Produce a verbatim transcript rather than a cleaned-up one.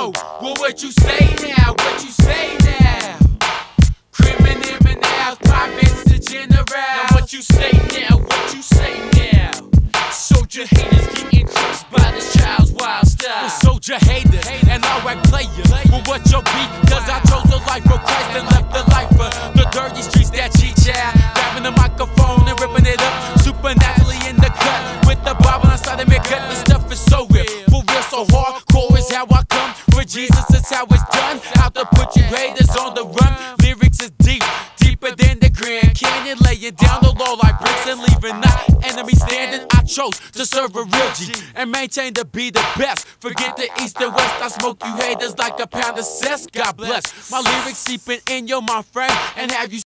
Yo, well what you say now, what you say now? Criminals, privates to general. Now what you say now, what you say now? Soldier haters getting crushed by this child's wild style. Well, soldier haters and alright players. Well what your beat, cause I chose the life of Christ and left the life for the dirty streets that cheat child. Grabbing the microphone and ripping it up, supernaturally in the cut. With the Bible inside of me cut, the stuff is so real. For real, so hardcore is how I come. For Jesus, it's how it's done. Out to put you haters on the run. Lyrics is deep, deeper than the Grand Canyon. Laying down the law like bricks and leaving not enemy standing. I chose to serve a real G and maintain to be the best. Forget the east and west, I smoke you haters like a pound of cess. God bless. My lyrics seeping in your mind frame and have you